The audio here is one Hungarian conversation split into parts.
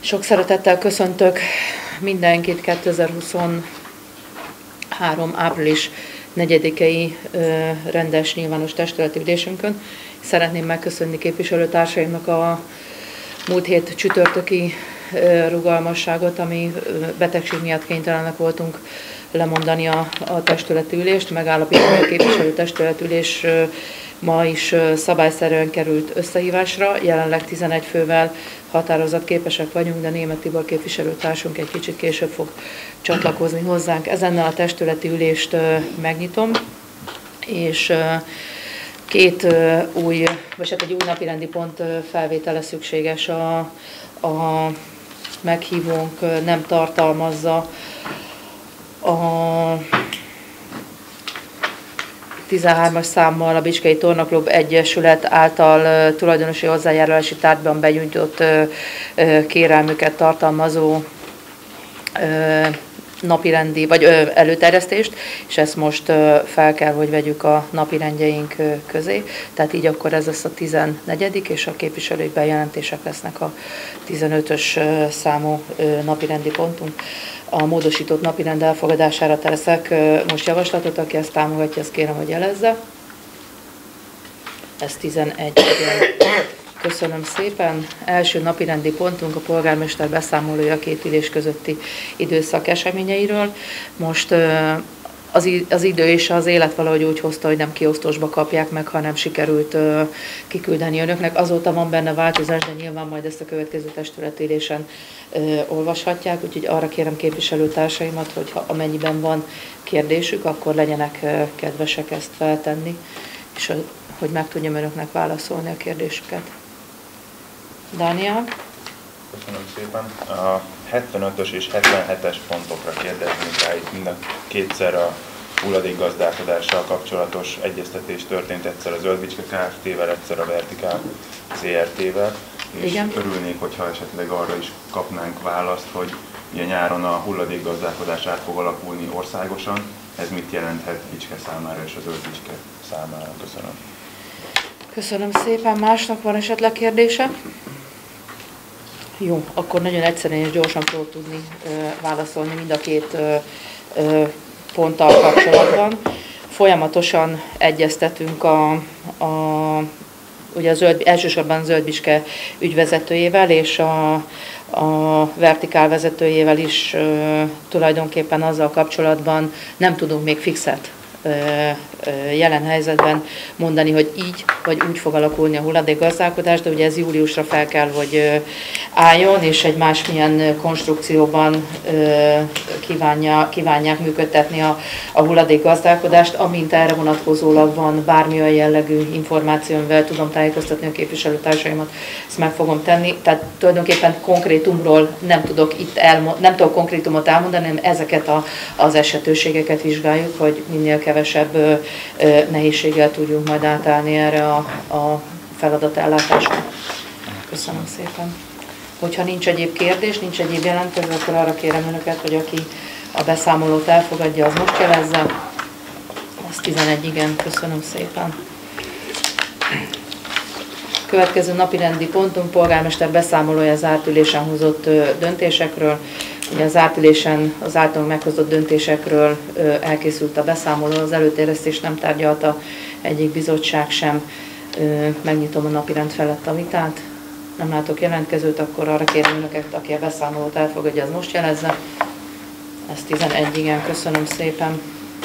Sok szeretettel köszöntök mindenkit 2023. április 4-i rendes nyilvános testületi ülésünkön. Szeretném megköszönni képviselőtársaimnak a múlt hét csütörtöki rugalmasságot, ami betegség miatt kénytelenek voltunk lemondani a testületi ülést, megállapítani a képviselőtestületi ülés ma is szabályszerűen került összehívásra. Jelenleg 11 fővel határozatképesek vagyunk, de Németh Tibor képviselőtársunk egy kicsit később fog csatlakozni hozzánk. Ezennel a testületi ülést megnyitom, és egy új napirendi pont felvétele szükséges. A meghívónk nem tartalmazza a 13-as számmal a Bicskei Tornaklub Egyesület által tulajdonosi hozzájárulási tárgyban benyújtott kérelmüket tartalmazó napirendi vagy előterjesztést, és ezt most fel kell, hogy vegyük a napirendjeink közé. Tehát így akkor ez lesz a 14. és a képviselői bejelentések lesznek a 15-ös számú napirendi pontunk. A módosított napirend elfogadására teszek most javaslatot, aki ezt támogatja, azt kérem, hogy jelezze. Ez 11. Köszönöm szépen. Első napirendi pontunk a polgármester beszámolója a két ülés közötti időszak eseményeiről. Most az idő és az élet valahogy úgy hozta, hogy nem kiosztósba kapják meg, hanem sikerült kiküldeni önöknek. Azóta van benne változás, de nyilván majd ezt a következő testületi ülésen olvashatják, úgyhogy arra kérem képviselőtársaimat, hogy ha amennyiben van kérdésük, akkor legyenek kedvesek ezt feltenni, és hogy meg tudjam önöknek válaszolni a kérdésüket. Dániel? Köszönöm szépen. A 75-ös és 77-es pontokra kérdeznénk rá, itt mind a kétszer a hulladékgazdálkodással kapcsolatos egyeztetés történt, egyszer a Zöld Bicske Kft-vel, egyszer a Vertikál CRT-vel, és igen, örülnék, hogyha esetleg arra is kapnánk választ, hogy ugye nyáron a hulladékgazdálkodás át fog alakulni országosan, ez mit jelenthet Bicske számára és a Zöld Bicske számára? Köszönöm. Köszönöm szépen. Másnak van esetleg kérdése? Jó, akkor nagyon egyszerűen és gyorsan fogok tudni válaszolni mind a két ponttal kapcsolatban. Folyamatosan egyeztetünk ugye elsősorban a Zöld Bicske ügyvezetőjével és a Vertikál vezetőjével is tulajdonképpen azzal kapcsolatban nem tudunk még fixet jelen helyzetben mondani, hogy így vagy úgy fog alakulni a hulladékgazdálkodás, de ugye ez júliusra fel kell, hogy álljon, és egy másmilyen konstrukcióban kívánják működtetni a hulladékgazdálkodást, amint erre vonatkozólag van bármilyen jellegű információ, amivel tudom tájékoztatni a képviselőtársaimat, ezt meg fogom tenni. Tehát tulajdonképpen konkrétumról nem tudok konkrétumot elmondani, hanem ezeket az esetőségeket vizsgáljuk, hogy minél kevesebb nehézséggel tudjunk majd átállni erre a feladatellátásra. Köszönöm szépen. Hogyha nincs egyéb kérdés, nincs egyéb jelentkező, akkor arra kérem önöket, hogy aki a beszámolót elfogadja, az most jelezze. Ez 11, igen, köszönöm szépen. Következő napirendi pontunk polgármester beszámolója az zárt ülésen hozott döntésekről. Ugye az zárt ülésen az általunk meghozott döntésekről elkészült a beszámoló, az előterjesztést nem tárgyalta egyik bizottság sem. Megnyitom a napirend felett a vitát. Nem látok jelentkezőt, akkor arra kérem önöket, aki a beszámolót elfogadja, az most jelezze. Ez 11, igen, köszönöm szépen.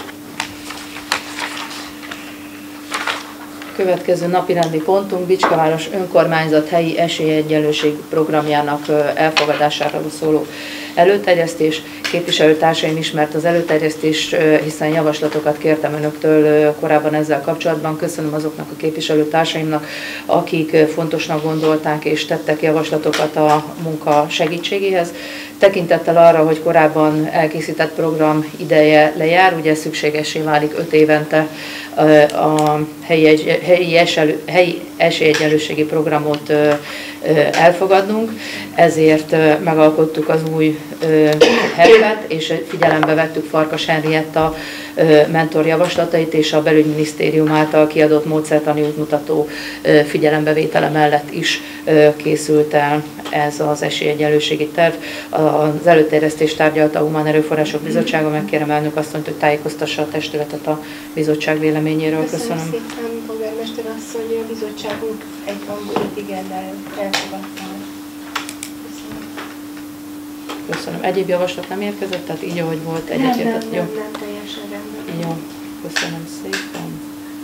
Következő napirendi pontunk Bicskaváros önkormányzat helyi esélyegyenlőség programjának elfogadásáról szóló előterjesztés. Képviselőtársaim ismert az előterjesztés, hiszen javaslatokat kértem önöktől korábban ezzel kapcsolatban. Köszönöm azoknak a képviselőtársaimnak, akik fontosnak gondolták és tettek javaslatokat a munka segítségéhez. Tekintettel arra, hogy korábban elkészített program ideje lejár, ugye szükségessé válik 5 évente a helyi esélyegyenlőségi programot elfogadnunk, ezért megalkottuk az új HEP-et, és figyelembe vettük Farkas Henrietta mentorjavaslatait, és a belügyminisztérium által kiadott módszertani útmutató figyelembevétele mellett is készült el ez az esélyegyenlőségi terv. Az előterjesztést tárgyalta a Humán Erőforrások Bizottsága, megkérem elnök asszonyt, hogy tájékoztassa a testületet a bizottság véleményéről. Köszönöm szépen, polgármester asszony, a bizottságunk egyhangú igennel elfogadta. Köszönöm. Egyéb javaslat nem érkezett, tehát így, ahogy volt, egyetértett? Nem, teljesen rendben. Jó, köszönöm szépen.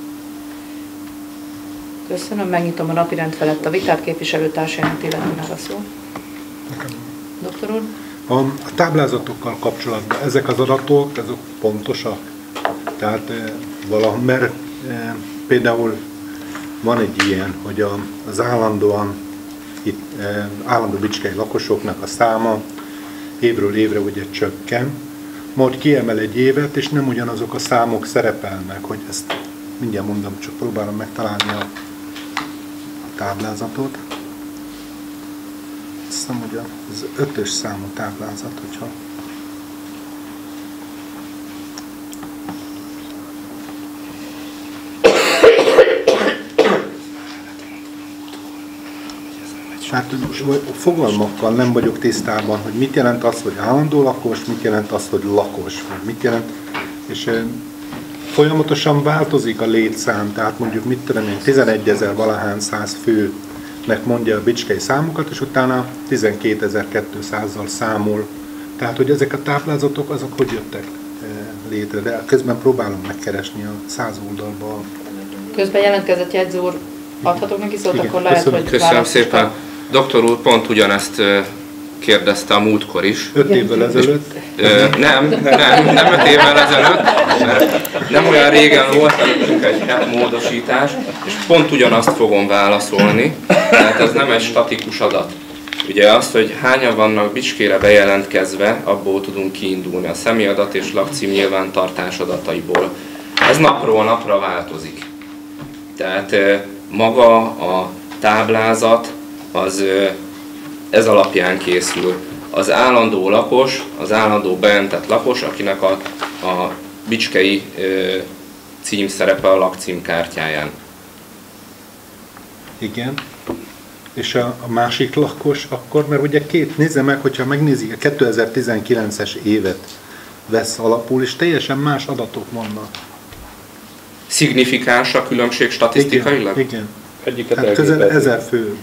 Köszönöm, megnyitom a napirend felett a vitát, képviselőtársaimat illetve meg a szó. Doktor úr? A táblázatokkal kapcsolatban ezek az adatok, ezek pontosak. Tehát valahol, mert például van egy ilyen, hogy az állandó bicskei lakosoknak a száma évről évre ugye csökken, majd kiemel egy évet, és nem ugyanazok a számok szerepelnek, hogy ezt mindjárt mondom, csak próbálom megtalálni a táblázatot. Azt hiszem, hogy az 5-ös számú táblázat, hogyha hát fogalmakkal nem vagyok tisztában, hogy mit jelent az, hogy állandó lakos, mit jelent az, hogy lakos, vagy mit jelent, és folyamatosan változik a létszám, tehát mondjuk mit tudom én, 11 valahány száz főnek mondja a bicskei számokat, és utána 12.200-zal számol. Tehát, hogy ezek a táblázatok, azok hogy jöttek létre, de közben próbálom megkeresni a 100 oldalban. Közben jelentkezett jegyző úr, adhatok neki szót, akkor lehet, hogy köszönöm szépen. Doktor úr pont ugyanezt kérdezte a múltkor is. 5 évvel ezelőtt? Nem 5 évvel ezelőtt, mert nem olyan régen volt csak egy módosítás, és pont ugyanazt fogom válaszolni, tehát ez nem egy statikus adat. Ugye az, hogy hányan vannak Bicskére bejelentkezve, abból tudunk kiindulni, a személyadat és lakcím nyilvántartás adataiból. Ez napról napra változik. Tehát maga a táblázat az ez alapján készül. Az állandó lakos, az állandó bejelentett lakos, akinek a bicskei cím szerepel a lakcímkártyáján. Igen. És a másik lakos akkor, mert ugye nézze meg, hogyha megnézik, a 2019-es évet vesz alapul, és teljesen más adatok vannak. Szignifikáns a különbség statisztikailag? Igen. Hát közel 1000 fő.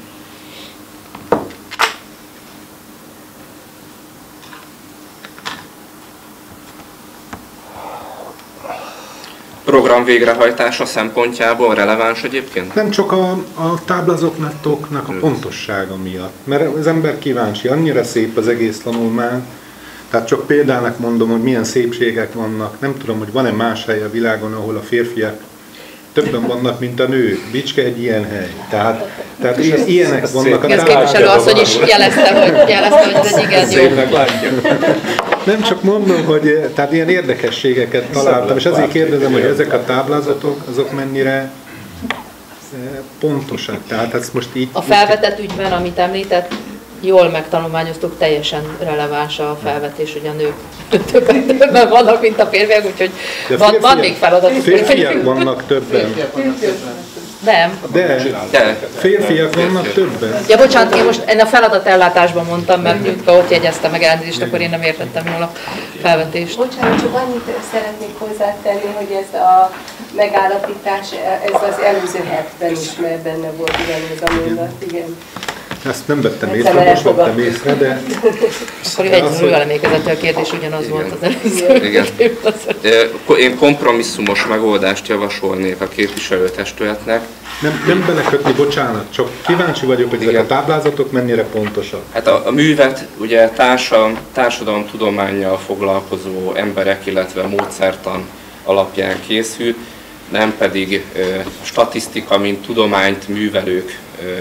Program végrehajtása szempontjából releváns egyébként? Nem csak a táblázatoknak a pontossága miatt, mert az ember kíváncsi, annyira szép az egész tanulmány, tehát csak példának mondom, hogy milyen szépségek vannak, nem tudom, hogy van-e más hely a világon, ahol a férfiak többen vannak, mint a nők. Bicske egy ilyen hely. Tehát ilyenek vannak a táblázatokban. Ez képviselő asszony is jelezte, hogy ez egy igen jó. Nem csak mondom, hogy tehát ilyen érdekességeket találtam, és azért kérdezem, hogy ezek a táblázatok, azok mennyire pontosak. Tehát ezt most így... A felvetett ügyben, amit említett, jól megtanulmányoztuk, teljesen releváns a felvetés, hogy a nők többen vannak, mint a férfiak, úgyhogy van még feladatuk. Férfiak vannak többen. Nem. De. Férfiak vannak többen. Ja, bocsánat, én most a feladatellátásban mondtam, mert Jutka ott jegyezte meg elnézést, akkor én nem értettem jól a felvetést. Bocsánat, csak annyit szeretnék hozzátenni, hogy ez a megállapítás, ez az előző hetben is, mert benne volt ugyanez a mondat, igen. Ezt nem vettem észre, most vettem észre, de... Akkor egyről emlékezett, a kérdés ugyanaz volt az előző. Igen. Én kompromisszumos megoldást javasolnék a képviselőtestületnek. Nem belekötni, bocsánat, csak kíváncsi vagyok, hogy ezek a táblázatok mennyire pontosak. Hát a művet ugye társadalomtudománnyal foglalkozó emberek, illetve módszertan alapján készült, nem pedig statisztika, mint tudományt művelők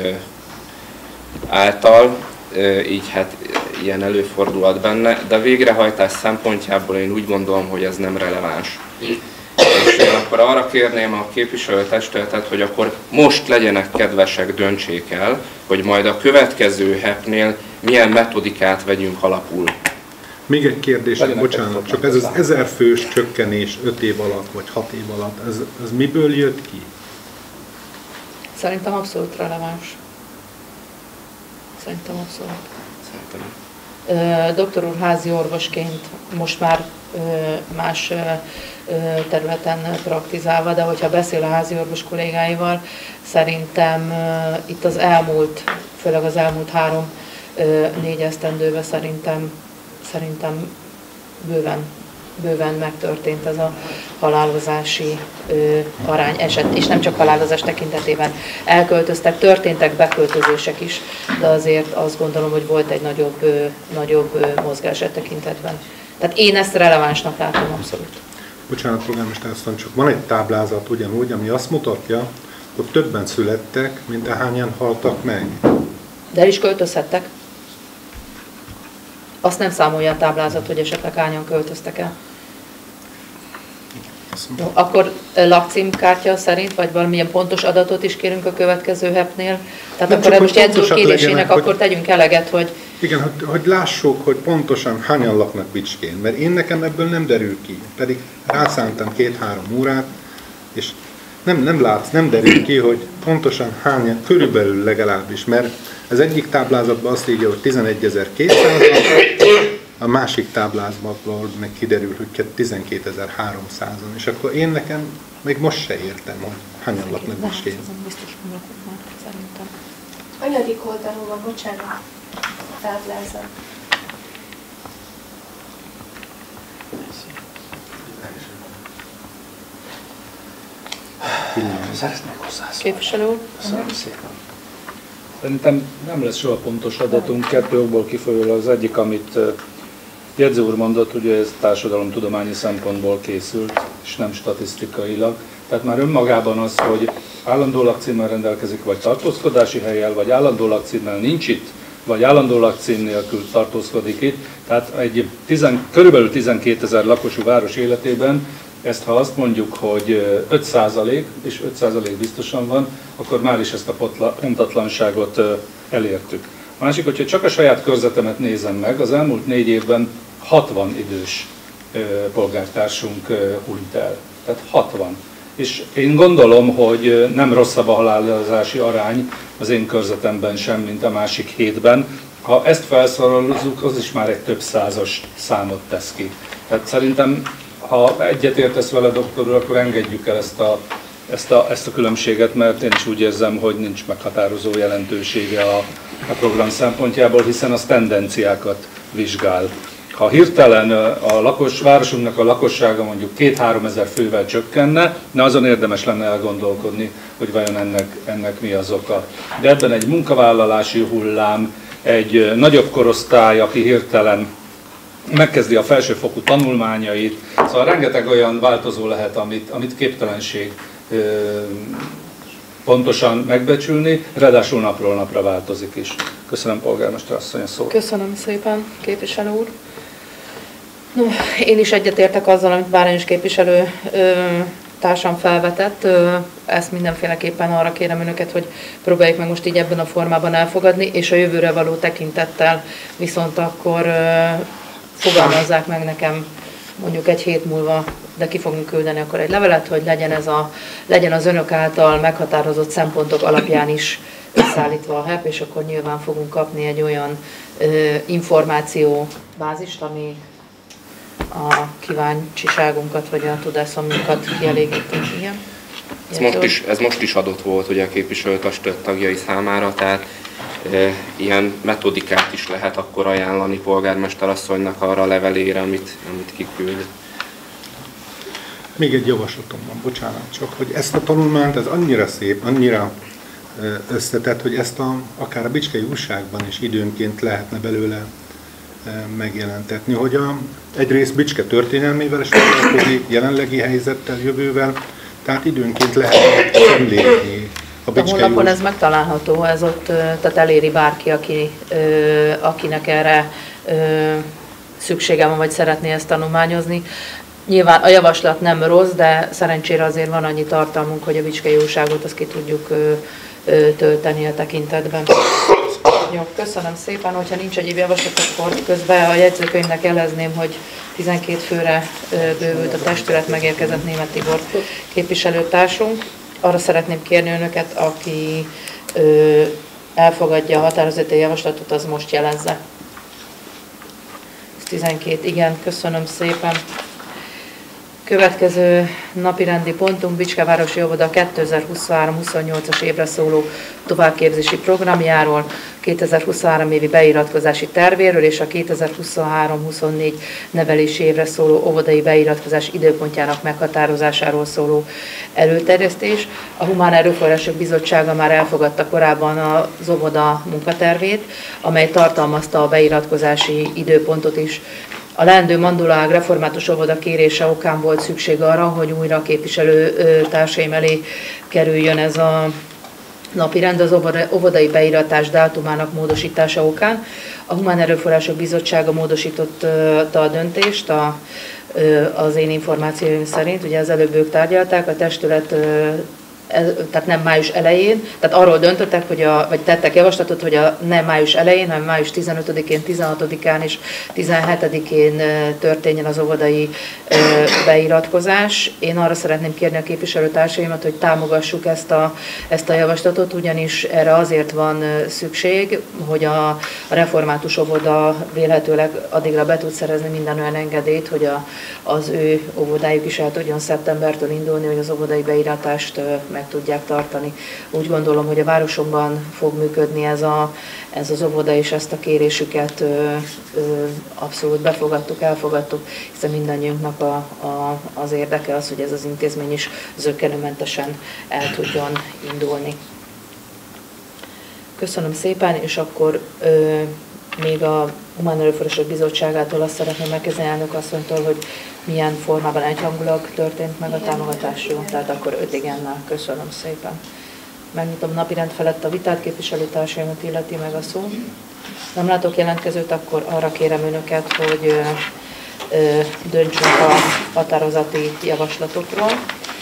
által, így hát ilyen előfordulhat benne, de a végrehajtás szempontjából én úgy gondolom, hogy ez nem releváns. És én akkor arra kérném a képviselőtestületet, hogy akkor most legyenek kedvesek, döntsék el, hogy majd a következő HEP-nél milyen metodikát vegyünk alapul. Még egy kérdés, bocsánat, csak ez az 1000 fős csökkenés 5 év alatt, vagy 6 év alatt, ez miből jött ki? Szerintem abszolút releváns. Szerintem abszolút. Doktor úr házi orvosként most már más területen praktizálva, de hogyha beszél a házi orvos kollégáival, szerintem itt az elmúlt, főleg az elmúlt 3-4 esztendőben szerintem bőven megtörtént ez a halálozási arány eset, és nem csak halálozás tekintetében elköltöztek, történtek beköltözések is, de azért azt gondolom, hogy volt egy nagyobb mozgás e tekintetben. Tehát én ezt relevánsnak látom abszolút. Bocsánat, polgármester asszony, csak van egy táblázat ugyanúgy, ami azt mutatja, hogy többen születtek, mint ahányan haltak meg. De el is költözhettek. Azt nem számolja a táblázat, hogy esetleg hányan költöztek el. Jó, akkor lakcímkártya szerint, vagy valamilyen pontos adatot is kérünk a következő HEP-nél. Tehát nem akkor most jegyző kérésének akkor tegyünk eleget, hogy... Igen, hogy lássuk, hogy pontosan hányan laknak Bicskén, mert én nekem ebből nem derül ki. Pedig rászántam 2-3 órát, és nem derül ki, hogy pontosan hányan, körülbelül legalábbis, mert az egyik táblázatban azt írja, hogy 11.200-an, a másik táblázatban meg kiderül, hogy 12.300-an, és akkor én nekem még most se értem, hogy hányan laknak Bicskén. Biztos nem lakok már, szerintem. Anyadik oldalon van, bocsánat, a táblázat. Szeretnék hozzászólni. Képviselő úr? Köszönöm szépen. Szerintem nem lesz soha pontos adatunk, 2 okból kifolyólag. Az egyik, amit jegyző úr mondott, ugye ez társadalomtudományi szempontból készült, és nem statisztikailag. Tehát már önmagában az, hogy állandó lakcímmel rendelkezik, vagy tartózkodási hellyel, vagy állandó lakcímmel nincs itt, vagy állandó lakcím nélkül tartózkodik itt. Tehát egy körülbelül 12 000 lakosú város életében ezt, ha azt mondjuk, hogy 5%, és 5% biztosan van, akkor már is ezt a pontatlanságot elértük. A másik, hogyha csak a saját körzetemet nézem meg, az elmúlt 4 évben 60 idős polgártársunk hunyt el. Tehát 60. És én gondolom, hogy nem rosszabb a halálozási arány az én körzetemben sem, mint a másik 7-ben. Ha ezt felszorozzuk, az is már egy több százas számot tesz ki. Tehát szerintem, ha egyetértesz vele, doktor úr, akkor engedjük el ezt a különbséget, mert én is úgy érzem, hogy nincs meghatározó jelentősége a program szempontjából, hiszen az tendenciákat vizsgál. Ha hirtelen városunknak a lakossága mondjuk 2-3 ezer fővel csökkenne, azon érdemes lenne elgondolkodni, hogy vajon ennek mi az oka. De ebben egy munkavállalási hullám, egy nagyobb korosztály, aki hirtelen megkezdi a felsőfokú tanulmányait, szóval rengeteg olyan változó lehet, amit képtelenség pontosan megbecsülni, ráadásul napról napra változik is. Köszönöm, polgármester asszony, a szót. Köszönöm szépen, képviselő úr. No, én is egyetértek azzal, amit Bálint képviselő társam felvetett. Ezt mindenféleképpen arra kérem önöket, hogy próbáljuk meg most így ebben a formában elfogadni, és a jövőre való tekintettel viszont akkor fogalmazzák meg nekem mondjuk egy hét múlva, de ki fogunk küldeni akkor egy levelet, hogy legyen az önök által meghatározott szempontok alapján is összeállítva a HEP, és akkor nyilván fogunk kapni egy olyan információbázist, ami a kíváncsiságunkat vagy a tudásszomjunkat kielégíti. Igen. Ez most is adott volt ugye a képviselőtestület tagjai számára, tehát ilyen metodikát is lehet akkor ajánlani polgármester asszonynak arra a levelére, amit kiküld. Még egy javaslatom van, bocsánat, csak hogy ezt a tanulmányt, ez annyira szép, annyira összetett, hogy ezt akár a Bicskei Újságban is időnként lehetne belőle megjelentetni, hogy egyrészt Bicske történelmével is foglalkozik, jelenlegi helyzettel, jövővel, tehát időnként lehet említeni a Bicskei A honlapon ez megtalálható, ez ott, tehát eléri bárki, akinek erre szüksége van, vagy szeretné ezt tanulmányozni. Nyilván a javaslat nem rossz, de szerencsére azért van annyi tartalmunk, hogy a Bicskei Újságot azt ki tudjuk tölteni a tekintetben. Jó, köszönöm szépen, hogyha nincs egyéb javaslat, akkor közben a jegyzőkönyvnek jelezném, hogy 12 főre bővült a testület, megérkezett Németh Tibor képviselőtársunk. Arra szeretném kérni önöket, aki elfogadja a határozati javaslatot, az most jelezze. Ez 12, igen, köszönöm szépen. Következő napirendi pontunk Bicskevárosi Óvoda 2023-28-as évre szóló továbbképzési programjáról, 2023 évi beiratkozási tervéről és a 2023-24 nevelési évre szóló óvodai beiratkozás időpontjának meghatározásáról szóló előterjesztés. A Humán Erőforrások Bizottsága már elfogadta korábban az óvoda munkatervét, amely tartalmazta a beiratkozási időpontot is. A leendő Mandulaág református óvoda kérése okán volt szükség arra, hogy újra a képviselő társaim elé kerüljön ez a napirend az óvodai beiratás dátumának módosítása okán. A Humán Erőforrások Bizottsága módosította a döntést, az én információim szerint, ugye az előbb ők tárgyalták, a testület tehát nem május elején, tehát arról döntöttek, vagy tettek javaslatot, hogy nem május elején, hanem május 15-én, 16-án és 17-én történjen az óvodai beiratkozás. Én arra szeretném kérni a képviselőtársaimat, hogy támogassuk ezt a javaslatot, ugyanis erre azért van szükség, hogy a református óvoda vélhetőleg addigra be tud szerezni minden olyan engedélyt, hogy az ő óvodájuk is el tudjon szeptembertől indulni, hogy az óvodai beiratást meg tudják tartani. Úgy gondolom, hogy a városunkban fog működni ez az óvoda, és ezt a kérésüket abszolút befogadtuk, elfogadtuk, hiszen mindannyiunknak az érdeke az, hogy ez az intézmény is zökkenőmentesen el tudjon indulni. Köszönöm szépen, és akkor még a Humán Erőforrások Bizottságától azt szeretném megkérdezni elnök asszonytól, hogy milyen formában egyhangulag történt meg a támogatás. Jó, tehát akkor 5 igennel. Köszönöm szépen. Megnyitom napirend felett a vitát, képviselőtársaimat illeti meg a szó. Nem látok jelentkezőt, akkor arra kérem önöket, hogy döntsünk a határozati javaslatokról.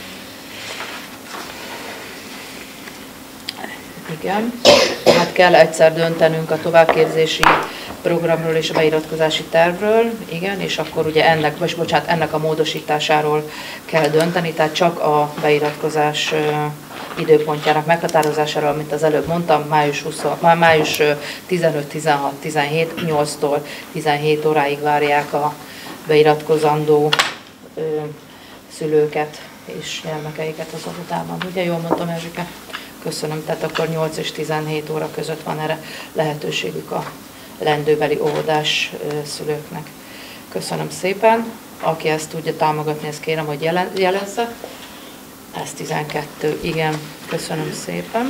Igen, hát kell egyszer döntenünk a továbbképzési programról és a beiratkozási tervről, igen, és akkor ugye ennek a módosításáról kell dönteni, tehát csak a beiratkozás időpontjának meghatározásáról, amit az előbb mondtam, május 15, 16, 17, 8-tól 17 óráig várják a beiratkozandó szülőket és gyermekeiket az óvodában. Ugye jól mondtam, Erzsike? Köszönöm, tehát akkor 8 és 17 óra között van erre lehetőségük a lendőbeli óvodás szülőknek. Köszönöm szépen. Aki ezt tudja támogatni, ezt kérem, hogy jelezze. Ez 12. Igen, köszönöm szépen.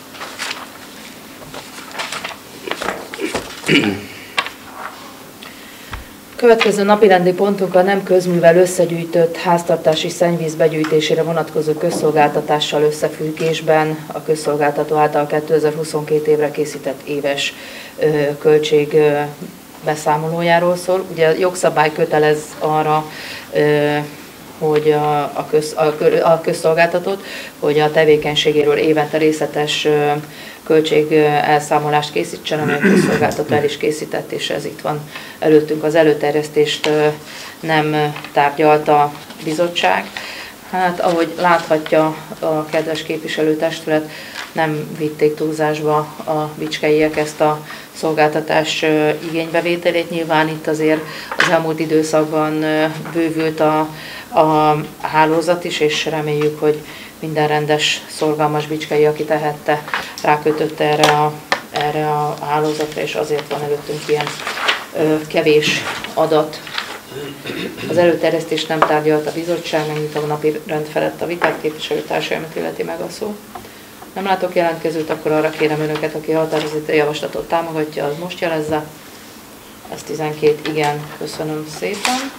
Következő napirendi pontunk a nem közművel összegyűjtött háztartási szennyvíz begyűjtésére vonatkozó közszolgáltatással összefüggésben a közszolgáltató által 2022 évre készített éves költség beszámolójáról szól. Ugye a jogszabály kötelez arra, hogy a közszolgáltatót, hogy a tevékenységéről évente részletes költség elszámolást készítsen, amely a közszolgáltató el is készített, és ez itt van előttünk. Az előterjesztést nem tárgyalta a bizottság. Hát, ahogy láthatja a kedves képviselőtestület, nem vitték túlzásba a bicskeiek ezt a szolgáltatás igénybevételét. Nyilván itt azért az elmúlt időszakban bővült a hálózat is, és reméljük, hogy minden rendes, szorgalmas bicskei, aki tehette, rákötötte erre a hálózatra, és azért van előttünk ilyen kevés adat. Az előterjesztést nem tárgyalt a bizottság, megnyitom a napi rend felett a vitát, képviselőtársaimat illeti meg a szó. Nem látok jelentkezőt, akkor arra kérem önöket, aki határozati javaslatot támogatja, az most jelezze. Ez 12, igen, köszönöm szépen.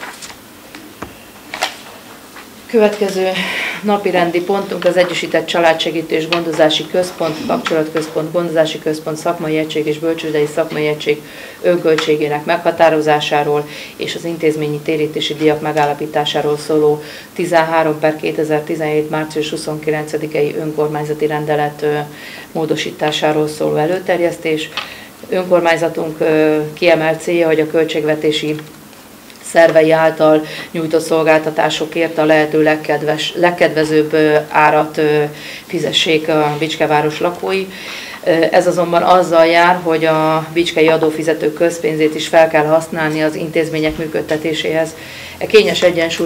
Következő napirendi pontunk az Egyesített Családsegítő és Gondozási Központ, Kapcsolatközpont, Gondozási Központ, Szakmai Egység és Bölcsődei Szakmai Egység önköltségének meghatározásáról és az intézményi térítési díjak megállapításáról szóló 13/2017. március 29-i önkormányzati rendelet módosításáról szóló előterjesztés. önkormányzatunk kiemelt célja, hogy a költségvetési szervei által nyújtott szolgáltatásokért a lehető legkedvezőbb árat fizessék a Bicskeváros lakói. Ez azonban azzal jár, hogy a bicskei adófizetők közpénzét is fel kell használni az intézmények működtetéséhez. A kényes egyensúly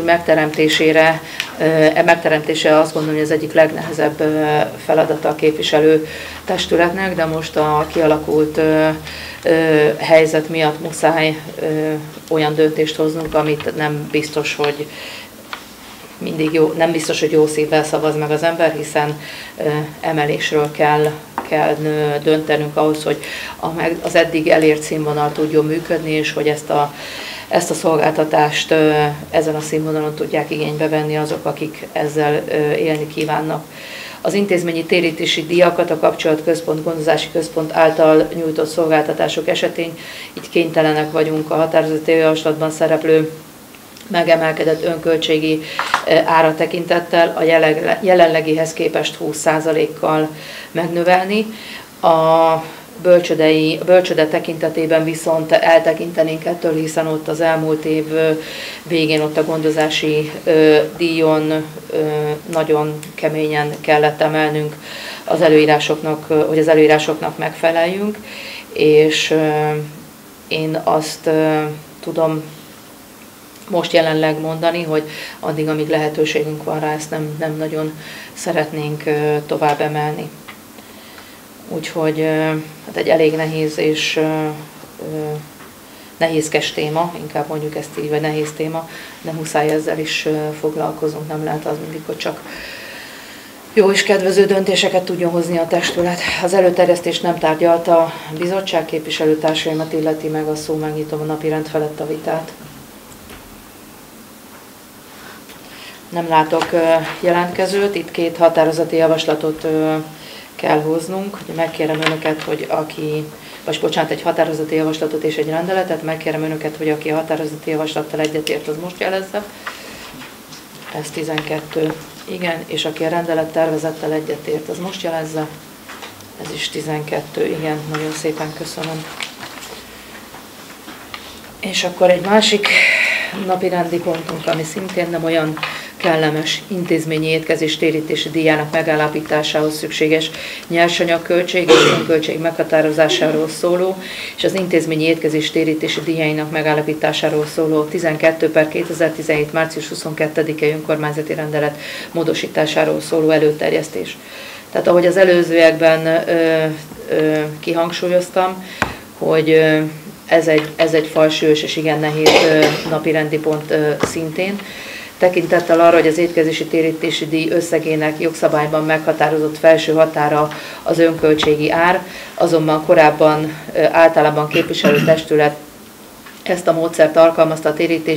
megteremtése azt gondolom, hogy az egyik legnehezebb feladata a képviselő testületnek, de most a kialakult helyzet miatt muszáj olyan döntést hoznunk, amit nem biztos, hogy mindig jó, nem biztos, hogy jó szívvel szavaz meg az ember, hiszen emelésről kell döntenünk ahhoz, hogy az eddig elért színvonal tudjon működni, és hogy ezt a szolgáltatást ezen a színvonalon tudják igénybe venni azok, akik ezzel élni kívánnak. Az intézményi térítési díjakat a kapcsolatközpont, gondozási központ által nyújtott szolgáltatások esetén így kénytelenek vagyunk a határozati javaslatban szereplő megemelkedett önköltségi ára tekintettel a jelenlegihez képest 20%-kal megnövelni. A bölcsöde tekintetében viszont eltekintenénk ettől, hiszen ott az elmúlt év végén ott a gondozási díjon nagyon keményen kellett emelnünk az előírásoknak, hogy az előírásoknak megfeleljünk, és én azt tudom most jelenleg mondani, hogy addig, amíg lehetőségünk van rá, ezt nem nagyon szeretnénk tovább emelni. Úgyhogy hát egy elég nehéz és nehézkes téma, inkább mondjuk ezt így, vagy nehéz téma, de muszáj ezzel is foglalkozunk, nem lehet az mindig, hogy csak jó és kedvező döntéseket tudjon hozni a testület. Az előterjesztést nem tárgyalta a bizottság, képviselőtársaimat illeti meg a szó, megnyitom a napirend felett a vitát. Nem látok jelentkezőt, itt két határozati javaslatot kell hoznunk. Megkérem önöket, hogy egy határozati javaslatot és egy rendeletet, megkérem önöket, hogy aki a határozati javaslattal egyetért, az most jelezze. Ez 12. Igen, és aki a rendelet tervezettel egyetért, az most jelezze. Ez is 12. Igen, nagyon szépen köszönöm. És akkor egy másik napirendi pontunk, ami szintén nem olyan kellemes, intézményi étkezés térítési díjának megállapításához szükséges nyersanyagköltség és önköltség meghatározásáról szóló, és az intézményi étkezés térítési díjainak megállapításáról szóló 12/2017. március 22-i önkormányzati rendelet módosításáról szóló előterjesztés. Tehát ahogy az előzőekben kihangsúlyoztam, hogy ez egy falsős és igen nehéz napirendi pont szintén, tekintettel arra, hogy az étkezési térítési díj összegének jogszabályban meghatározott felső határa az önköltségi ár, azonban korábban általában képviselőtestület ezt a módszert alkalmazta,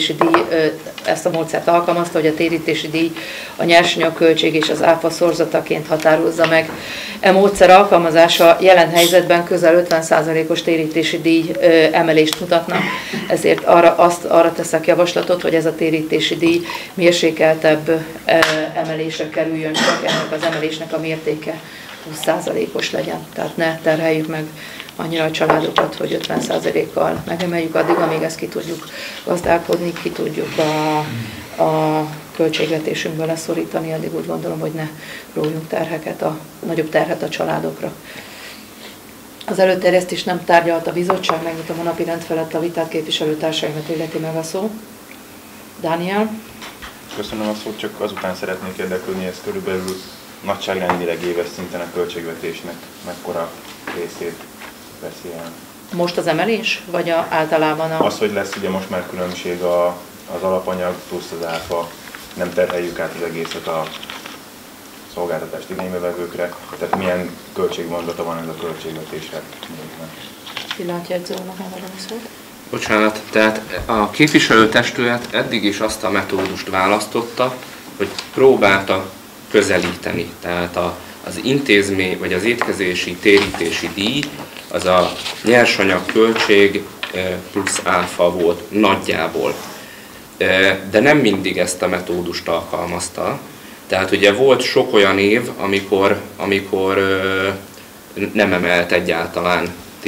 hogy a térítési díj a nyersanyagköltség és az áfa szorzataként határozza meg. E módszer alkalmazása jelen helyzetben közel 50%-os térítési díj emelést mutatna, ezért arra teszek javaslatot, hogy ez a térítési díj mérsékeltebb emelésre kerüljön, csak ennek az emelésnek a mértéke 20%-os legyen. Tehát ne terheljük meg annyira a családokat, hogy 50%-kal megemeljük addig, amíg ezt ki tudjuk gazdálkodni, ki tudjuk a költségvetésünkből leszorítani, addig úgy gondolom, hogy ne rójunk nagyobb terhet a családokra. Az előterjesztés nem tárgyalt a bizottság, megnyitom a napi rend felett a vitát, képviselőtársaimat illeti meg a szó. Dániel? Köszönöm a szót, csak azután szeretnék érdeklődni, ez körülbelül nagyságrendileg éves szinten a költségvetésnek mekkora részét veszi el. Most az emelés, vagy általában Az, hogy lesz ugye most már különbség az alapanyag plusz az áfa, nem terheljük át az egészet a szolgáltatást igénybevevőkre, tehát milyen költségvonzata van ez a költségvetésre? Pillanatjegyzőnek megadom a szót. Bocsánat, tehát a képviselőtestület eddig is azt a metódust választotta, hogy próbálta közelíteni. Tehát az intézmény, vagy az étkezési térítési díj, az a nyersanyag költség plusz áfa volt nagyjából. De nem mindig ezt a metódust alkalmazta. Tehát ugye volt sok olyan év, amikor nem emelt egyáltalán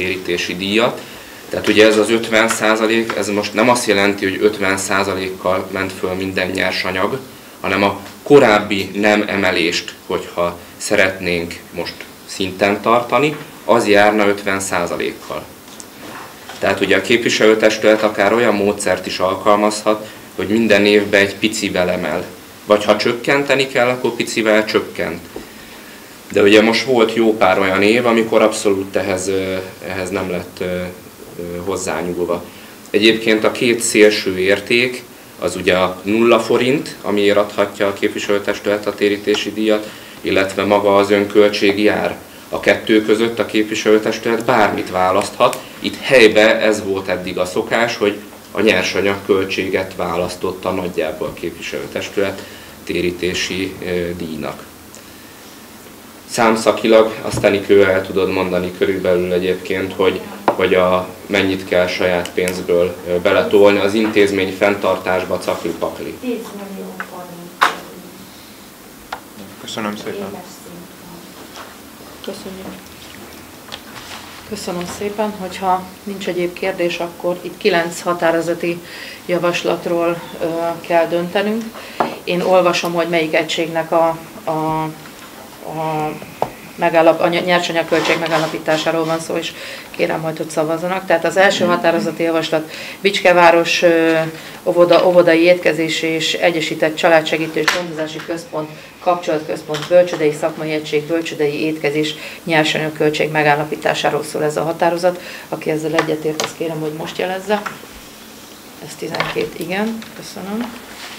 térítési díjat. Tehát ugye ez az 50%, ez most nem azt jelenti, hogy 50%-kal ment föl minden nyersanyag, hanem a korábbi nem emelést, hogyha szeretnénk most szinten tartani, az járna 50%-kal. Tehát ugye a képviselőtestület akár olyan módszert is alkalmazhat, hogy minden évben egy picivel emel. Vagy ha csökkenteni kell, akkor picivel csökkent. De ugye most volt jó pár olyan év, amikor abszolút ehhez nem lett hozzányúlva. Egyébként a két szélső érték, az ugye a 0 forint, amiért adhatja a képviselőtestület a térítési díjat, illetve maga az önköltségi ár. A kettő között a képviselőtestület bármit választhat. Itt helyben ez volt eddig a szokás, hogy a nyersanyag költséget választotta nagyjából a képviselőtestület térítési díjnak. Számszakilag azt Enikő el tudod mondani körülbelül egyébként, hogy mennyit kell saját pénzből beletolni az intézmény fenntartásba cakli-pakli. 10 millió forint. Köszönöm szépen. Köszönjük. Köszönöm szépen, hogyha nincs egyéb kérdés, akkor itt 9 határozati javaslatról kell döntenünk. Én olvasom, hogy melyik egységnek a nyersanyagköltség megállapításáról van szó, és kérem majd, hogy szavazzanak. Tehát az első határozati javaslat Bicskeváros óvodai étkezési és egyesített családsegítő és gondozási központ, kapcsolatközpont, bölcsődei szakmai egység, bölcsődei étkezés nyersanyagköltség megállapításáról szól ez a határozat. Aki ezzel egyetért, azt kérem, hogy most jelezze. Ez 12 igen, köszönöm.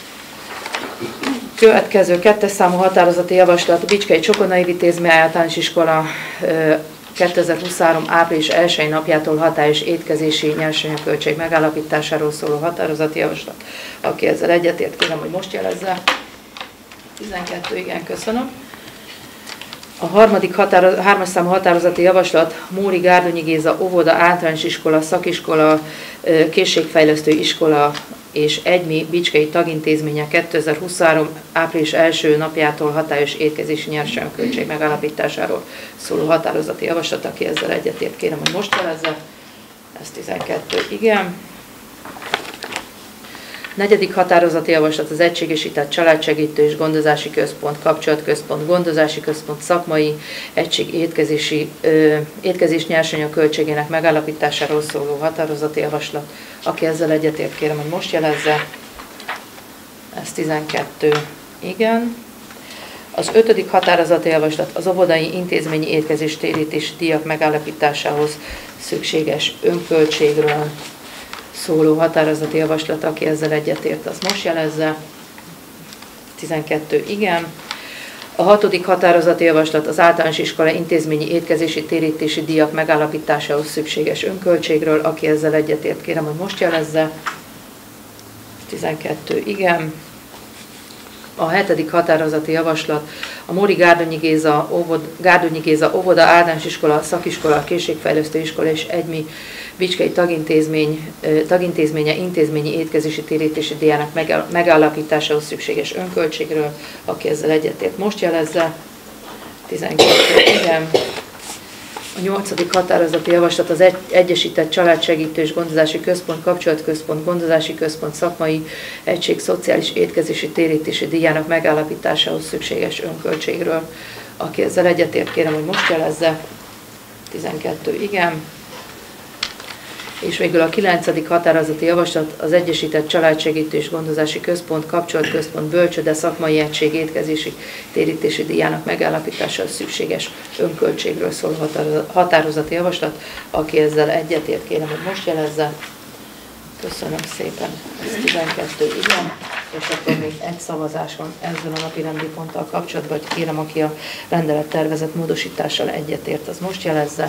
Következő 2-es számú határozati javaslat Bicskei Csokonai Vitézmi Általános Iskola 2023. április 1. napjától hatályos étkezési nyersanyagköltség megállapításáról szóló határozati javaslat. Aki ezzel egyetért, kérem, hogy most jelezze. 12 igen, köszönöm. A 3. számú határozati javaslat Móri Gárdonyi Géza óvoda általános iskola, szakiskola, készségfejlesztő iskola és egymi bicskei tagintézménye 2023. április 1. napjától hatályos étkezési nyersanyagköltség megállapításáról szóló határozati javaslat. Aki ezzel egyetért, kérem, hogy most jelezze. Ez 12 igen. 4. határozati javaslat az egységesített családsegítő és gondozási központ, kapcsolatközpont, gondozási központ, szakmai egység étkezés nyersanyag költségének megállapításáról szóló határozati javaslat. Aki ezzel egyetért, kérem, hogy most jelezze. Ez 12 igen. Az 5. határozati javaslat az óvodai intézményi étkezés térítési díjak megállapításához szükséges önköltségről szóló határozati javaslat. Aki ezzel egyetért, az most jelezze. 12 igen. A 6. határozati javaslat az általános iskola intézményi étkezési térítési díjak megállapításához szükséges önköltségről. Aki ezzel egyetért, kérem, hogy most jelezze. 12 igen. A 7. határozati javaslat a Móri Gárdonyi Géza óvoda általános iskola, szakiskola, készségfejlesztő iskola és egymi bicskei tagintézménye intézményi étkezési térítési díjának megállapításához szükséges önköltségről. Aki ezzel egyetért, most jelezze. 12 igen. A 8. határozati javaslat az Egyesített Családsegítő és Gondozási Központ, Kapcsolatközpont, Gondozási Központ, Szakmai Egység Szociális Étkezési Térítési díjának megállapításához szükséges önköltségről. Aki ezzel egyetért, kérem, hogy most jelezze. 12 igen. És végül a 9. határozati javaslat az Egyesített Családsegítő és Gondozási Központ, Kapcsolatközpont, Bölcsőde Szakmai Egység Étkezési Térítési díjának megállapításához szükséges önköltségről szóló határozati javaslat. Aki ezzel egyetért, kérem, hogy most jelezze. Köszönöm szépen. Ez 12 igen. És akkor még egy szavazás van ezzel a napi rendi ponttal kapcsolatban, hogy kérem, aki a rendelettervezet módosítással egyetért, az most jelezze.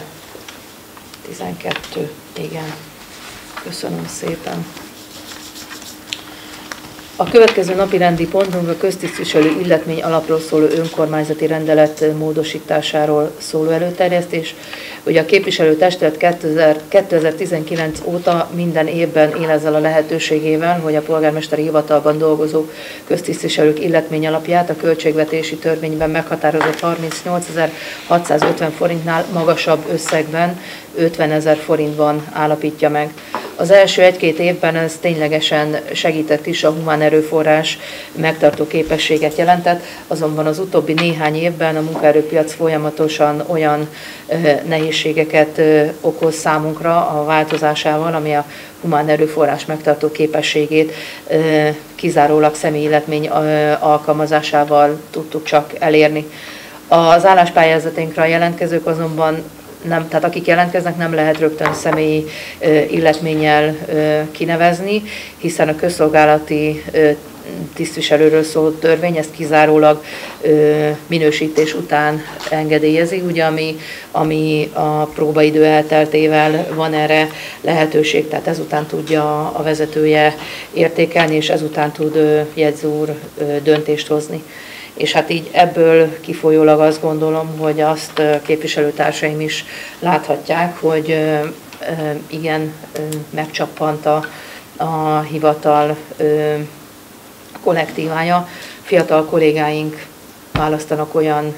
12 igen. Köszönöm szépen. A következő napi rendi pontunk a köztisztviselő illetmény alapról szóló önkormányzati rendelet módosításáról szóló előterjesztés. Ugye a képviselőtestület 2019 óta minden évben él ezzel a lehetőségével, hogy a polgármesteri hivatalban dolgozó köztisztviselők illetmény alapját a költségvetési törvényben meghatározott 38.650 forintnál magasabb összegben, 50.000 forintban állapítja meg. Az első 1-2 évben ez ténylegesen segített is, a humán erőforrás megtartó képességet jelentett, azonban az utóbbi néhány évben a munkaerőpiac folyamatosan olyan nehézségeket okoz számunkra a változásával, ami a humán erőforrás megtartó képességét kizárólag személyilletmény alkalmazásával tudtuk csak elérni. Az álláspályázatainkra jelentkezők azonban nem, tehát akik jelentkeznek, nem lehet rögtön személyi illetménnyel kinevezni, hiszen a közszolgálati tisztviselőről szóló törvény ezt kizárólag minősítés után engedélyezi, ugye, ami a próbaidő elteltével van erre lehetőség, tehát ezután tudja a vezetője értékelni, és ezután tud jegyző úr döntést hozni. És hát így ebből kifolyólag azt gondolom, hogy azt képviselőtársaim is láthatják, hogy igen, megcsappant a hivatal kollektívája. Fiatal kollégáink választanak olyan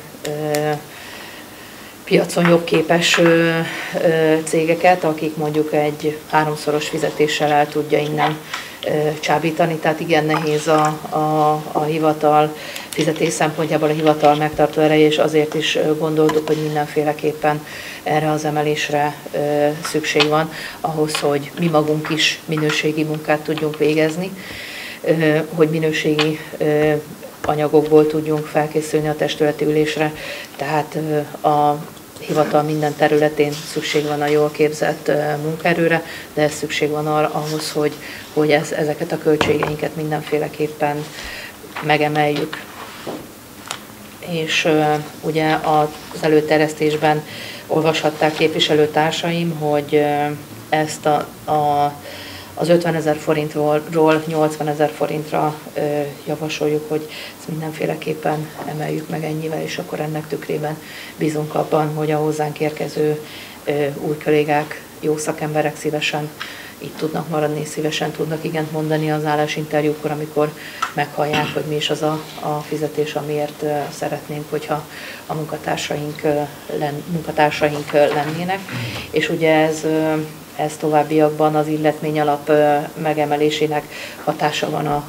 piacon jobbképes cégeket, akik mondjuk egy 3-szoros fizetéssel el tudja innen csábítani, tehát igen nehéz a hivatal fizetés szempontjából a hivatal megtartó ereje, és azért is gondoltuk, hogy mindenféleképpen erre az emelésre szükség van, ahhoz, hogy mi magunk is minőségi munkát tudjunk végezni, hogy minőségi anyagokból tudjunk felkészülni a testületi ülésre, tehát a hivatal minden területén szükség van a jól képzett munkaerőre, de ez szükség van ahhoz, hogy ezeket a költségeinket mindenféleképpen megemeljük. És ugye az előterjesztésben olvashatták képviselőtársaim, hogy ezt az 50.000 forintról 80.000 forintra javasoljuk, hogy ezt mindenféleképpen emeljük meg ennyivel, és akkor ennek tükrében bízunk abban, hogy a hozzánk érkező új kollégák, jó szakemberek szívesen itt tudnak maradni, és szívesen tudnak igent mondani az állásinterjúkor, amikor meghallják, hogy mi is az a fizetés, amiért szeretnénk, hogyha a munkatársaink lennének. És ugye ez továbbiakban az illetmény alap megemelésének hatása van a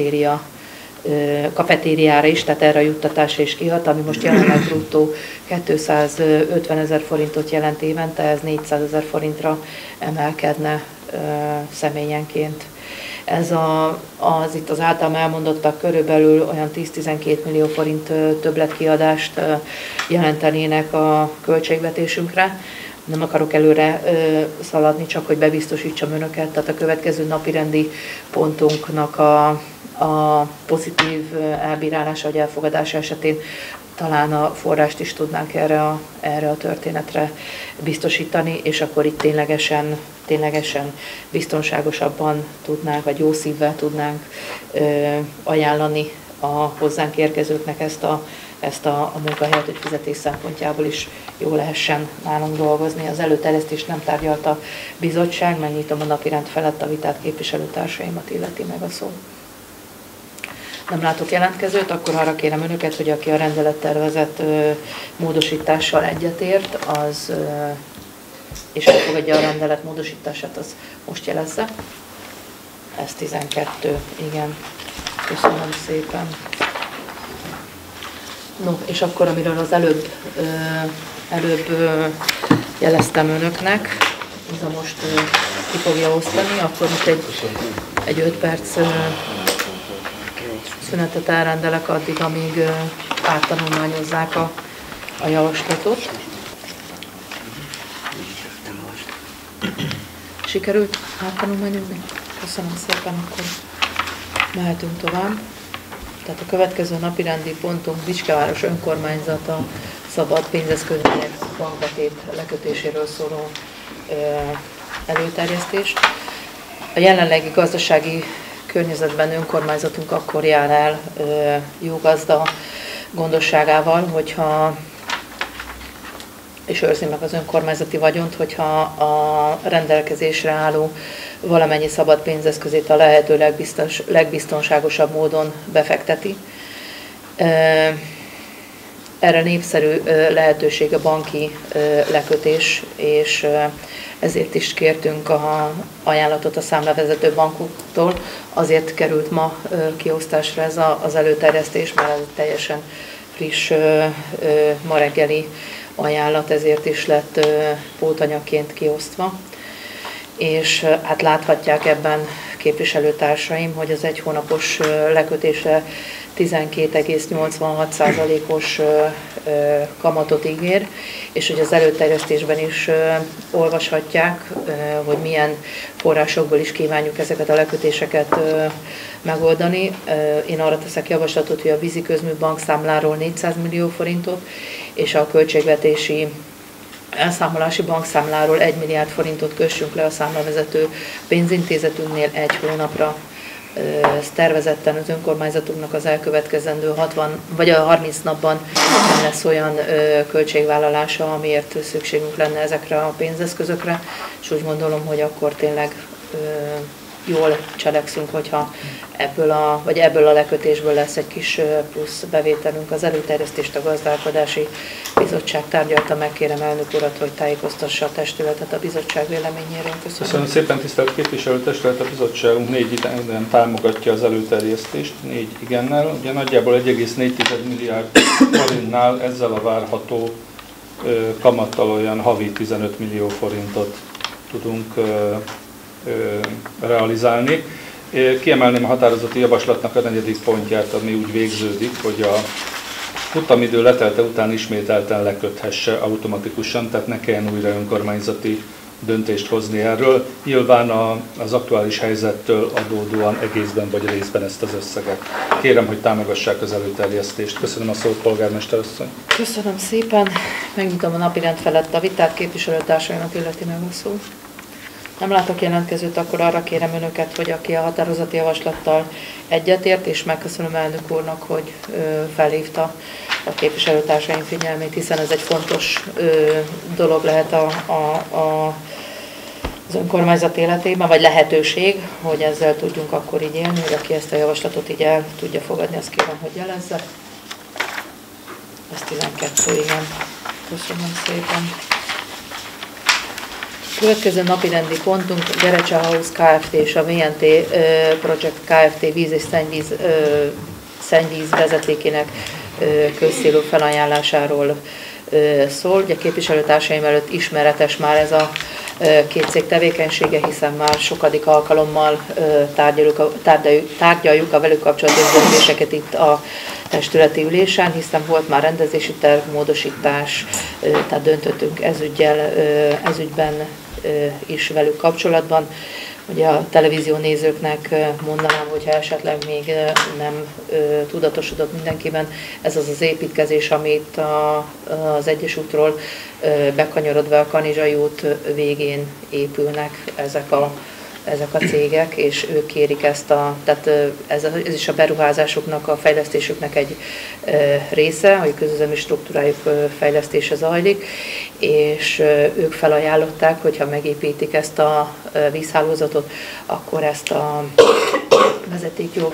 kafetériára is, tehát erre a juttatásra is kihat, ami most jelenleg bruttó 250.000 forintot jelent évente, ez 400.000 forintra emelkedne személyenként. Ez az itt az általam elmondottak körülbelül olyan 10-12 millió forint többletkiadást jelentenének a költségvetésünkre. Nem akarok előre szaladni, csak hogy bebiztosítsam önöket, tehát a következő napirendi pontunknak a pozitív elbírálása vagy elfogadása esetén talán a forrást is tudnánk erre a történetre biztosítani, és akkor itt ténylegesen biztonságosabban tudnánk, vagy jó szívvel tudnánk ajánlani a hozzánk érkezőknek ezt a munkahelyet, hogy fizetés szempontjából is jó lehessen nálunk dolgozni. Az előterjesztést nem tárgyalt a bizottság, megnyitom a napirend felett a vitát, képviselőtársaimat illeti meg a szó. Nem látok jelentkezőt, akkor arra kérem önöket, hogy aki a rendelettervezet módosítással egyetért, az és elfogadja a rendelet módosítását, az most jelezze. Ez 12, igen. Köszönöm szépen. No, és akkor, amiről az előbb jeleztem önöknek, ez a most ki fogja osztani, akkor most egy 5 perc szünetet elrendelek addig, amíg áttanulmányozzák a javaslatot. Sikerült áttanulmányozni? Köszönöm szépen, akkor mehetünk tovább. Tehát a következő napirendi pontunk Bicskeváros önkormányzata szabad pénzeszközmények bankbetét lekötéséről szóló előterjesztés. A jelenlegi gazdasági környezetben önkormányzatunk akkor jár el jó gazda gondosságával, hogyha és őrzi meg az önkormányzati vagyont, hogyha a rendelkezésre álló valamennyi szabad pénzeszközét a lehető legbiztonságosabb módon befekteti. Erre népszerű lehetőség a banki lekötés, és ezért is kértünk ajánlatot a számlavezető bankoktól. Azért került ma kiosztásra ez az előterjesztés, mert ez teljesen friss ma reggeli ajánlat, ezért is lett pótanyagként kiosztva. És hát láthatják ebben képviselőtársaim, hogy az egy hónapos lekötésre 12,86%-os kamatot ígér, és hogy az előterjesztésben is olvashatják, hogy milyen forrásokból is kívánjuk ezeket a lekötéseket megoldani. Én arra teszek javaslatot, hogy a vízi közmű bankszámláról 400 millió forintot, és a költségvetési elszámolási bankszámláról 1 milliárd forintot kössünk le a számlavezető pénzintézetünknél egy hónapra. Ez tervezetten az önkormányzatunknak az elkövetkezendő 60 vagy a 30 napban nem lesz olyan költségvállalása, amiért szükségünk lenne ezekre a pénzeszközökre, és úgy gondolom, hogy akkor tényleg jól cselekszünk, hogyha ebből a lekötésből lesz egy kis plusz bevételünk. Az előterjesztést a Gazdálkodási Bizottság tárgyalta, megkérem elnök urat, hogy tájékoztassa a testületet a bizottság véleményéről. Köszönöm szépen, tisztelt képviselőtestület, a bizottságunk 4 igen támogatja az előterjesztést, 4 igennel. Ugye nagyjából 1,4 milliárd forintnál ezzel a várható kamattal olyan havi 15 millió forintot tudunk realizálni. Kiemelném a határozati javaslatnak a 4. pontját, ami úgy végződik, hogy a futamidő letelte után ismételten leköthesse automatikusan, tehát ne kelljen újra önkormányzati döntést hozni erről. Nyilván az aktuális helyzettől adódóan egészben vagy részben ezt az összeget. Kérem, hogy támogassák az előterjesztést. Köszönöm a szót, polgármester asszony. Köszönöm szépen. Megnyitom a napirend felett a vitát, képviselőtársaimnak illeti meg a szó. Nem látok jelentkezőt, akkor arra kérem önöket, hogy aki a határozati javaslattal egyetért, és megköszönöm elnök úrnak, hogy felhívta a képviselőtársaim figyelmét, hiszen ez egy fontos dolog lehet az önkormányzat életében, vagy lehetőség, hogy ezzel tudjunk akkor így élni, hogy aki ezt a javaslatot így el tudja fogadni, azt kérem, hogy jelezze. Ez 12, igen. Köszönöm szépen. Következő napirendi pontunk Gerecse House Kft. És a VNT Project Kft. Víz és szennyvíz vezetékének közcélú felajánlásáról szól. Ugye képviselőtársaim előtt ismeretes már ez a két cég tevékenysége, hiszen már sokadik alkalommal tárgyaljuk a velük kapcsolatos döntéseket itt a testületi ülésen, hiszen volt már rendezési terv, módosítás, tehát döntöttünk ezügyben is velük kapcsolatban. Ugye a televízió nézőknek mondanám, hogyha esetleg még nem tudatosodott mindenkiben, ez az az építkezés, amit az Egyesútról bekanyarodva a Kanizsai út végén épülnek ezek a cégek, és ők kérik tehát ez is a beruházásoknak, a fejlesztésüknek egy része, hogy közüzemi struktúrájuk fejlesztése zajlik, és ők felajánlották, hogyha megépítik ezt a vízhálózatot, akkor ezt a vezetékjog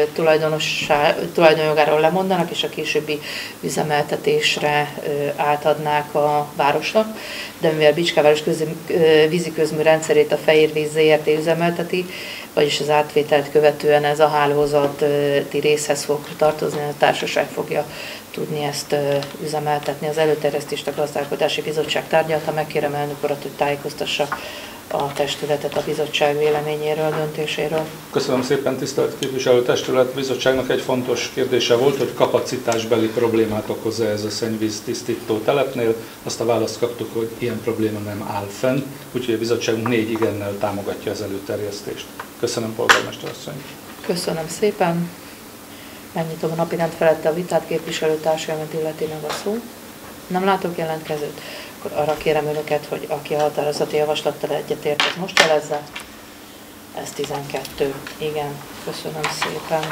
tulajdonjogáról lemondanak, és a későbbi üzemeltetésre átadnák a városnak. De mivel Bicskán vízi közmű rendszerét a Fehérvíz Zrt. Üzemelteti, vagyis az átvételt követően ez a hálózati részhez fog tartozni, a társaság fogja tudni ezt üzemeltetni. Az előterjesztést a Gazdálkodási Bizottság tárgyalta, megkérem elnök urat, hogy tájékoztassa a testületet a bizottság véleményéről, döntéséről. Köszönöm szépen, tisztelt képviselőtestület. A bizottságnak egy fontos kérdése volt, hogy kapacitásbeli problémát okoz-e ez a szennyvíz tisztító telepnél. Azt a választ kaptuk, hogy ilyen probléma nem áll fenn, úgyhogy a bizottságunk 4 igennel támogatja az előterjesztést. Köszönöm, polgármester asszony. Köszönöm szépen. Megnyitom a napirend felett a vitát, képviselőtársaimat illeti meg a szó. Nem látok jelentkezőt. Akkor arra kérem önöket, hogy aki a határozati javaslattal egyetért, az most jelezze. Ez 12. Igen, Köszönöm szépen.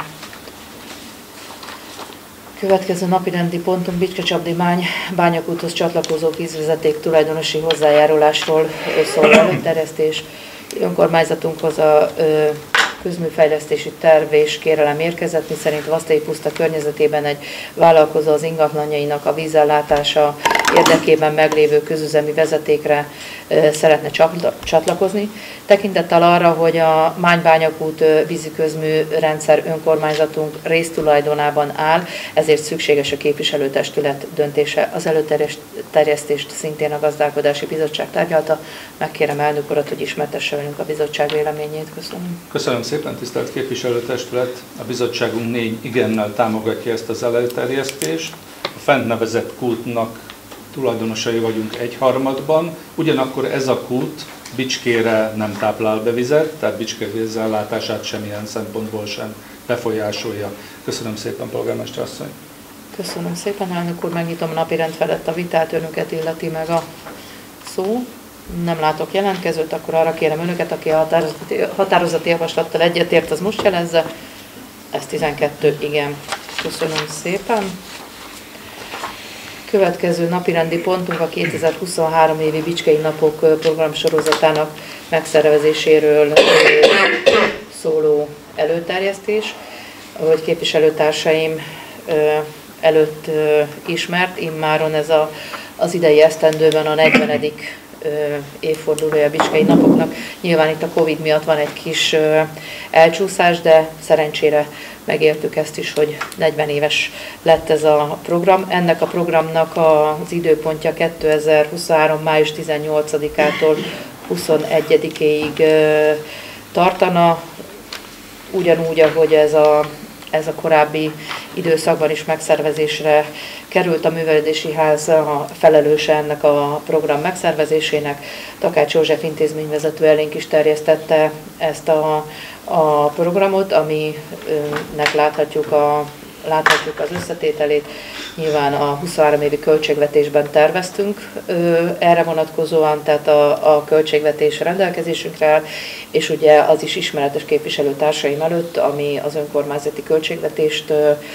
Következő napirendi pontunk Bicske-Csapdi bányakúthoz csatlakozó vízvezeték tulajdonosi hozzájárulásról szóló előterjesztés. Önkormányzatunkhoz a közműfejlesztési terv és kérelem érkezett, miszerint Vasztai puszta környezetében egy vállalkozó az ingatlanjainak a vízellátása érdekében meglévő közüzemi vezetékre szeretne csatlakozni. Tekintettel arra, hogy a Mány-Bányakút víziközmű rendszer önkormányzatunk résztulajdonában áll, ezért szükséges a képviselőtestület döntése. Az előterjesztést szintén a Gazdálkodási Bizottság tárgyalta. Megkérem elnök urat, hogy ismertesse velünk a bizottság véleményét. Köszönöm. Köszönöm szépen, tisztelt képviselőtestület! A bizottságunk 4 igennel támogatja ezt az előterjesztést. A fent nevezett kútnak tulajdonosai vagyunk 1/3-ban, ugyanakkor ez a kút Bicskére nem táplál be vizet, tehát Bicske vízellátását semmilyen szempontból sem befolyásolja. Köszönöm szépen, polgármester asszony! Köszönöm szépen, elnök úr, megnyitom a napirend felett a vitát, önöket illeti meg a szó. Nem látok jelentkezőt, akkor arra kérem önöket, aki a határozati javaslattal egyetért, az most jelezze. Ez 12, igen. Köszönöm szépen. Következő napirendi pontunk a 2023 évi Bicskei Napok programsorozatának megszervezéséről szóló előterjesztés. Ahogy képviselőtársaim előtt ismert, immáron ez az idei esztendőben a 40. évfordulója a Bicskei Napoknak. Nyilván itt a Covid miatt van egy kis elcsúszás, de szerencsére megértük ezt is, hogy 40 éves lett ez a program. Ennek a programnak az időpontja 2023. május 18-ától 21-ig tartana, ugyanúgy, ahogy ez a korábbi időszakban is megszervezésre került. A Művelődési Ház a felelőse ennek a program megszervezésének. Takács József intézményvezető elénk is terjesztette ezt a programot, aminek láthatjuk az összetételét. Nyilván a 23 évi költségvetésben terveztünk erre vonatkozóan, tehát a költségvetés rendelkezésünkre áll, és ugye az is ismeretes képviselőtársaim előtt, ami az önkormányzati költségvetést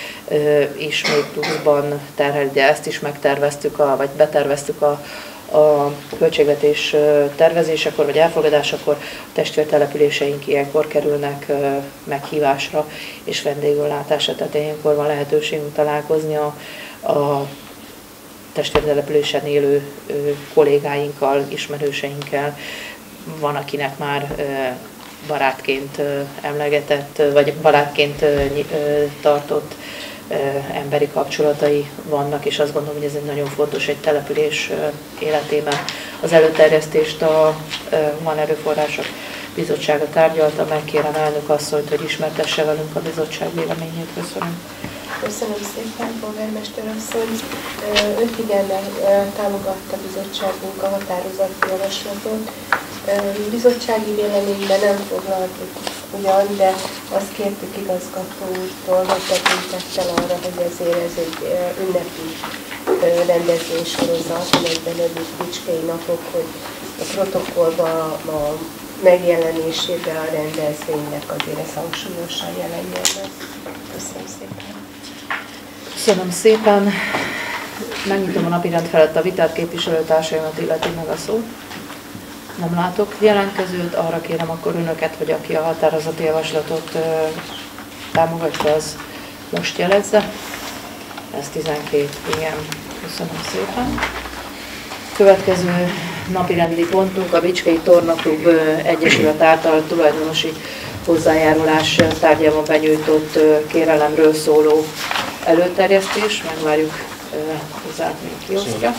is még pluszban terhel, de ezt is megterveztük, vagy beterveztük a költségvetés tervezésekor vagy elfogadásakor. A testvértelepüléseink ilyenkor kerülnek meghívásra és vendéglátásra, tehát ilyenkor van lehetőségünk találkozni a testvértelepülésen élő kollégáinkkal, ismerőseinkkel. Van, akinek már barátként emlegetett, vagy barátként tartott emberi kapcsolatai vannak, és azt gondolom, hogy ez egy nagyon fontos egy település életében. Az előterjesztést a Human Erőforrások Bizottsága tárgyalta, megkérem elnök asszonyt, hogy ismertesse velünk a bizottság véleményét. Köszönöm. Köszönöm szépen, polgármester asszony. 5 igennel támogatta a bizottságunk a határozati javaslatot. Bizottsági véleményben nem foglaltuk ugyan, de azt kértük igazgató úrtól, hogy tekintettel arra, hogy ezért ez egy ünnepi rendezvénysorozat, amelyben a Bicskei Napok, hogy a protokollban a megjelenésébe a rendezvénynek azért ez hangsúlyosan jelenjen meg. Köszönöm szépen. Köszönöm szépen. Megnyitom a napirend felett a vitát, képviselőtársaimat illeti meg a szót. Nem látok jelentkezőt, arra kérem akkor önöket, hogy aki a határozati javaslatot támogatja, az most jelezze. Ez 12, igen. Köszönöm szépen. Következő napirendi pontunk a Bicskei Tornaklub Egyesület által tulajdonosi hozzájárulás tárgyában benyújtott kérelemről szóló előterjesztés. Megvárjuk hozzá, még kiosztja.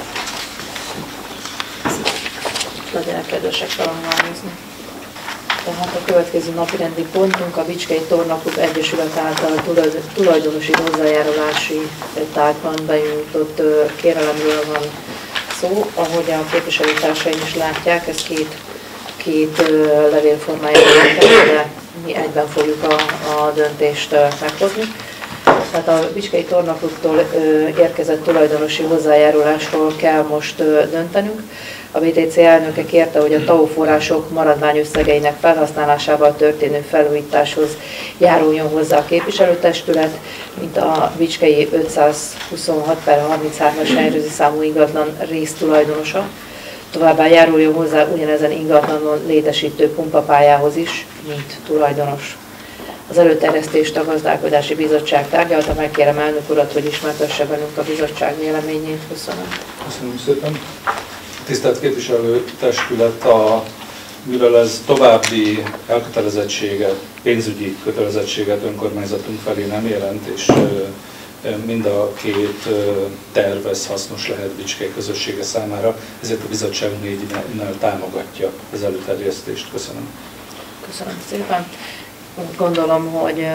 Legyenek kedvesek felhangolni. Tehát a következő napirendi pontunk a Bicskei Tornaklub Egyesület által tulajdonosi hozzájárulási tárgyban benyújtott kérelemről van szó. Ahogy a képviselőtársaim is látják, ez két levélformájában érkezik, de mi egyben fogjuk a döntést meghozni. tehát a Bicskei Tornakluktól érkezett tulajdonosi hozzájárulásról kell most döntenünk. A BTC elnöke kérte, hogy a TAO források maradványösszegeinek felhasználásával történő felújításhoz járuljon hozzá a képviselőtestület, mint a Bicskei 526/33-as helyerőzi számú ingatlan résztulajdonosa. Továbbá járuljon hozzá ugyanezen ingatlanon létesítő pumpapályához is, mint tulajdonos. Az előterjesztést a Gazdálkodási Bizottság tárgyalta, megkérem elnök urat, hogy ismertesse velünk a bizottság véleményét. Köszönöm. Köszönöm szépen. Tisztelt képviselőtestület, mivel ez további elkötelezettséget, pénzügyi kötelezettséget önkormányzatunk felé nem jelent, és mind a két terv ez hasznos lehet Bicskei közössége számára, ezért a bizottságunk négynél támogatja az előterjesztést. Köszönöm. Köszönöm szépen. Úgy gondolom, hogy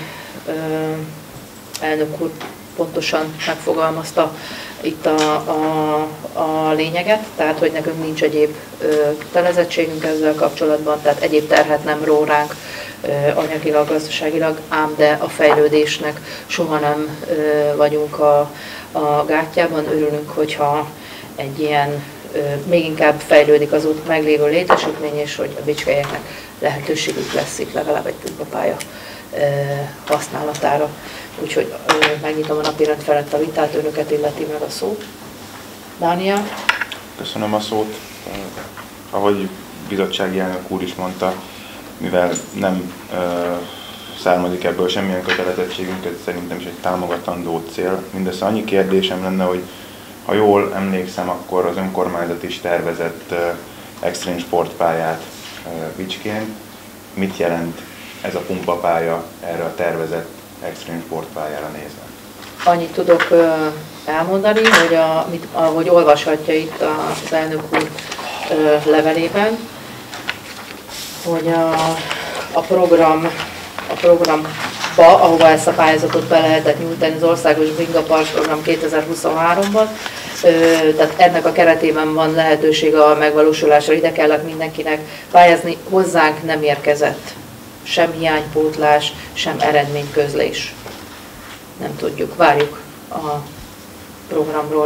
elnök úr pontosan megfogalmazta itt a lényeget, tehát hogy nekünk nincs egyéb kötelezettségünk ezzel kapcsolatban, tehát egyéb terhet nem ró ránk anyagilag, gazdaságilag, ám de a fejlődésnek soha nem vagyunk a gátjában. Örülünk, hogyha egy ilyen még inkább fejlődik az ott meglévő létesítmény, és hogy a bicskeieknek lehetőségük lesz itt legalább egy pumpapálya használatára. Úgyhogy megnyitom a napirend felett a vitát, önöket illeti meg a szó. Dániel? Köszönöm a szót. Ahogy bizottsági elnök úr is mondta, mivel nem származik ebből semmilyen kötelezettségünk, ez szerintem is egy támogatandó cél. Mindössze annyi kérdésem lenne, hogy ha jól emlékszem, akkor az önkormányzat is tervezett extrém sportpályát Bicskén. Mit jelent ez a pumpapálya erre a tervezett extrém sportpályára nézve? Annyit tudok elmondani, hogy ahogy olvashatja itt az elnök úr levelében, hogy a programba, ahova ezt a pályázatot be lehetett nyújtani, az Országos Bringa Park program 2023-ban, tehát ennek a keretében van lehetőség a megvalósulásra, ide kellett mindenkinek pályázni, hozzánk nem érkezett sem hiánypótlás, sem eredményközlés. Nem tudjuk, várjuk a programról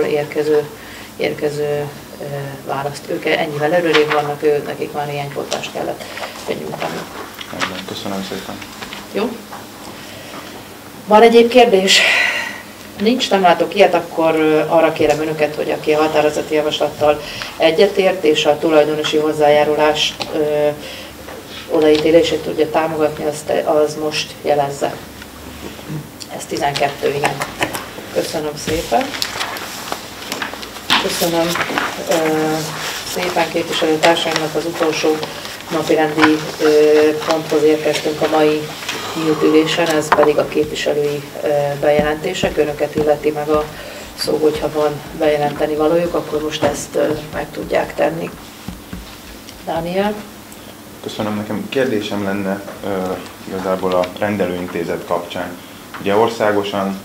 érkező választ. Ők ennyivel előrébb vannak, nekik már hiánypótlást kellett benyújtani. Köszönöm szépen. Jó? Van egyéb kérdés? Nincs, nem látok ilyet, akkor arra kérem önöket, hogy aki a határozati javaslattal egyetért, és a tulajdonosi hozzájárulás odaítélését tudja támogatni, az most jelezze. Ez 12, igen. Köszönöm szépen. Köszönöm szépen képviselőtársaimnak, az utolsó napirendi ponthoz érkeztünk a mai nyílt ülésen, ez pedig a képviselői bejelentések. Önöket illeti meg a szó, hogyha van bejelenteni valójuk, akkor most ezt meg tudják tenni. Dániel? Köszönöm, nekem kérdésem lenne igazából a rendelőintézet kapcsán. Ugye országosan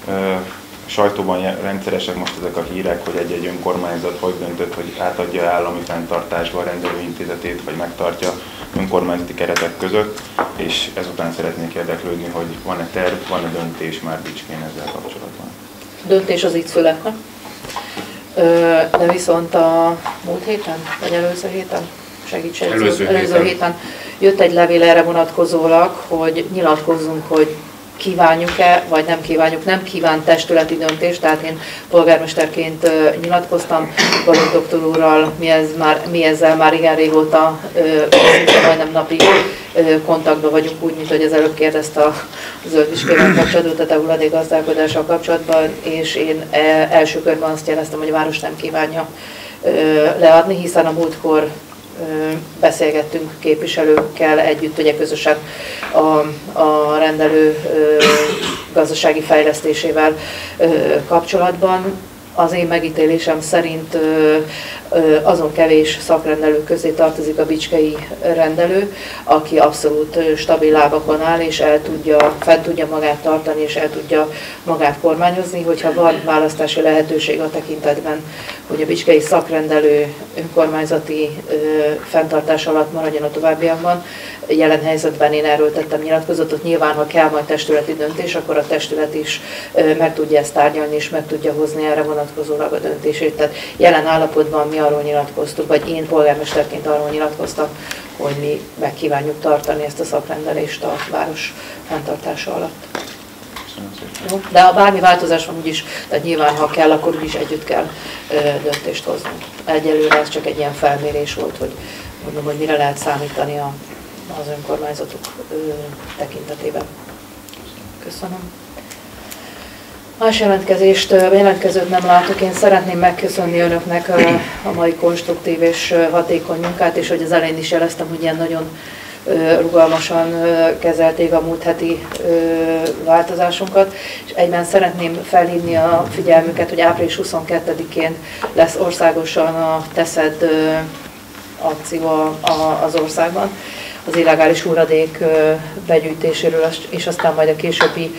sajtóban rendszeresek most ezek a hírek, hogy egy-egy önkormányzat hogy döntött, hogy átadja állami fenntartásba a rendelőintézetét, vagy megtartja önkormányzati keretek között, és ezután szeretnék érdeklődni, hogy van-e terv, van-e döntés már Bicskén ezzel kapcsolatban. Döntés az itt születne. De viszont a múlt héten, vagy előző héten, előző héten jött egy levél erre vonatkozólag, hogy nyilatkozzunk, hogy kívánjuk-e, vagy nem kívánjuk, nem kíván testületi döntést, tehát én polgármesterként nyilatkoztam, Balogh doktor úrral, mi ezzel már igen régóta majdnem napi kontaktban vagyunk, úgy, mint hogy az előbb kérdezte a zöldbicskében kapcsolatban, tehát a hulladékgazdálkodással kapcsolatban, és én első körben azt jeleztem, hogy a város nem kívánja leadni, hiszen a múltkor beszélgettünk képviselőkkel együtt, ugye közösen a rendelő gazdasági fejlesztésével kapcsolatban. az én megítélésem szerint azon kevés szakrendelő közé tartozik a bicskei rendelő, aki abszolút stabil lábakon áll, és fel tudja magát tartani, és el tudja magát kormányozni, hogyha van választási lehetőség a tekintetben, hogy a bicskei szakrendelő önkormányzati fenntartás alatt maradjon a továbbiakban. Jelen helyzetben én erről tettem nyilatkozatot, nyilván ha kell majd testületi döntés, akkor a testület is meg tudja ezt tárgyalni, és meg tudja hozni erre vonatkozólag a döntését. Tehát jelen állapotban mi arról nyilatkoztuk, vagy én polgármesterként arról nyilatkoztam, hogy mi meg kívánjuk tartani ezt a szakrendelést a város fenntartása alatt. Jó? De ha bármi változás van úgyis, tehát nyilván ha kell, akkor úgyis együtt kell döntést hoznunk. Egyelőre ez csak egy ilyen felmérés volt, hogy mondom, hogy mire lehet számítani az önkormányzatok tekintetében. Köszönöm. Más jelentkezőt nem látok. Én szeretném megköszönni önöknek a mai konstruktív és hatékony munkát, és hogy az elején is jeleztem, hogy ilyen nagyon rugalmasan kezelték a múlt heti változásunkat, és egyben szeretném felhívni a figyelmüket, hogy április 22-én lesz országosan a TESZED akció az országban, az illegális hulladék begyűjtéséről, és aztán majd a későbbi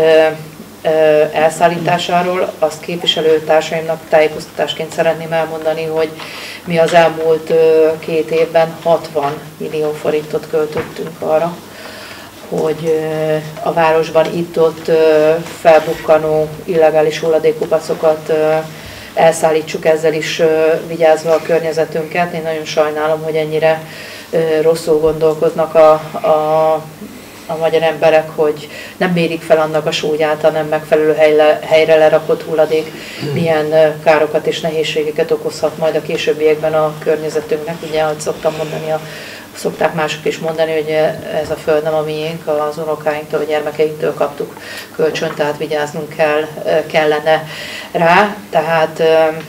elszállításáról. Azt képviselőtársaimnak tájékoztatásként szeretném elmondani, hogy mi az elmúlt 2 évben 60 millió forintot költöttünk arra, hogy a városban itt-ott felbukkanó illegális hulladékkupacokat elszállítsuk, ezzel is vigyázva a környezetünket. Én nagyon sajnálom, hogy ennyire rosszul gondolkodnak a magyar emberek, hogy nem mérik fel annak a súlyát, a nem megfelelő helyre lerakott hulladék milyen károkat és nehézségeket okozhat majd a későbbiekben a környezetünknek. Ugye, ahogy szoktam mondani, szokták mások is mondani, hogy ez a föld nem a miénk, az unokáinktól, a gyermekeinktől kaptuk kölcsön, tehát vigyáznunk kellene rá. Tehát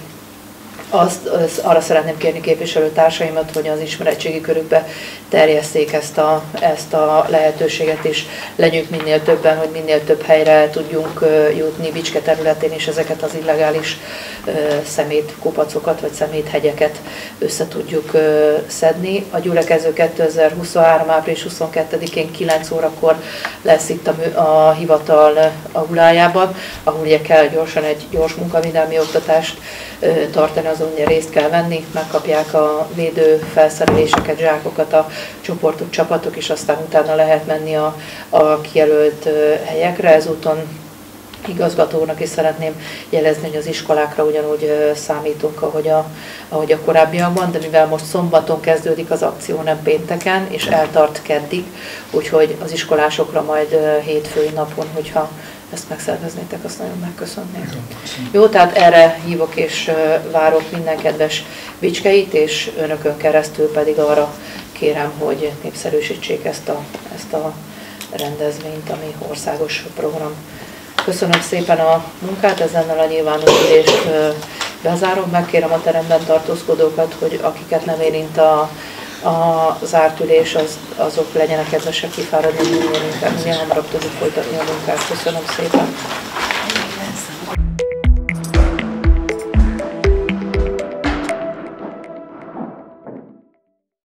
arra szeretném kérni képviselőtársaimat, hogy az ismeretségi körükbe terjesszék ezt a lehetőséget, és legyünk minél többen, hogy minél több helyre tudjunk jutni Bicske területén, és ezeket az illegális szemétkupacokat vagy szeméthegyeket össze tudjuk szedni. A gyülekező 2023. április 22-én 9 órakor lesz itt a hivatal aulájában, ahol ugye kell gyorsan egy gyors munkavédelmi oktatást tartani, azon ugye részt kell venni, megkapják a védő felszereléseket, zsákokat a csoportok, csapatok, és aztán utána lehet menni a kijelölt helyekre. Ezúton igazgatónak is szeretném jelezni, hogy az iskolákra ugyanúgy számítunk, ahogy a korábbiakban, de mivel most szombaton kezdődik az akció, nem pénteken, és eltart keddig, úgyhogy az iskolásokra majd hétfői napon, hogyha ezt megszerveznétek, azt nagyon megköszönném. Jó, tehát erre hívok és várok minden kedves bicskeit, és önökön keresztül pedig arra kérem, hogy népszerűsítsék ezt a rendezvényt, ami országos program. Köszönöm szépen a munkát, ezennel a nyilvános ülést bezárom. Megkérem a teremben tartózkodókat, hogy akiket nem érint a zárt ülés, azok legyenek kedvesek kifáradni, minél hamarabb tudjuk folytatni a munkát. Köszönöm szépen.